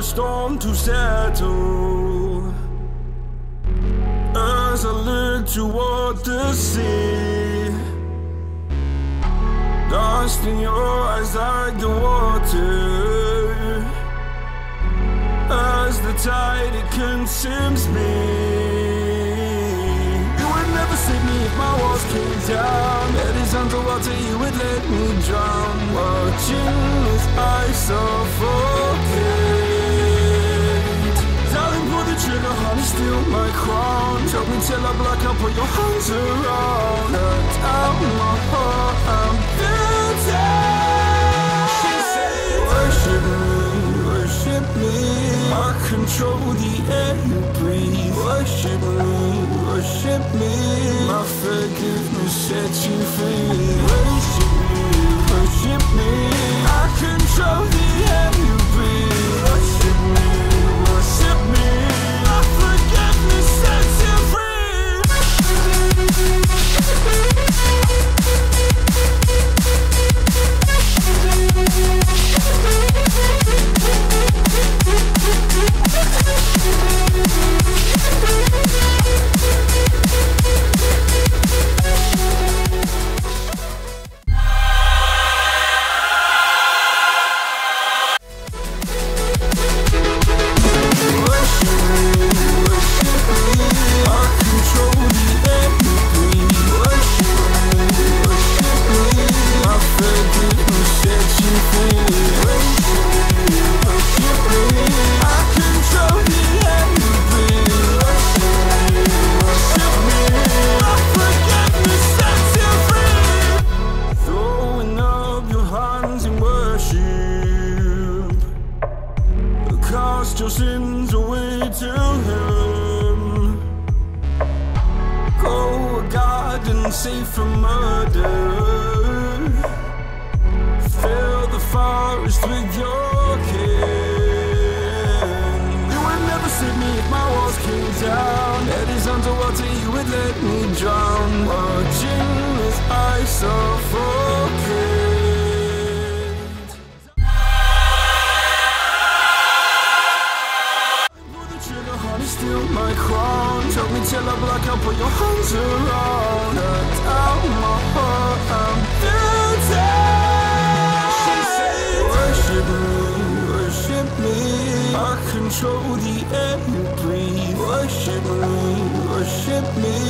storm to settle. As I look toward the sea, lost in your eyes like the water. As the tide, it consumes me. You would never save me if my walls came down. Head is underwater, you would let me drown. Watching as I suffocate. Darling, pull the trigger, honey, steal my crown. Choke me till I black out, put your hands around. Cut out my heart, I'm guilty. She said, worship me, worship me. I control the air you breathe. Worship me, worship me. My forgiveness sets you free. Worship me, worship me. I control the air you breathe. Worship me, worship me. My forgiveness sets you free. Your sins away to him. Go a garden safe from murder. Fill the forest with your kin. You would never save me if my walls came down. Head is underwater, you would let me drown. Watching as I suffocate. Steal my crown, choke me till I black out, put your hands around. Cut out my heart, I'm guilty. She said, worship me, worship me. I control the air you breathe. Worship me, worship me.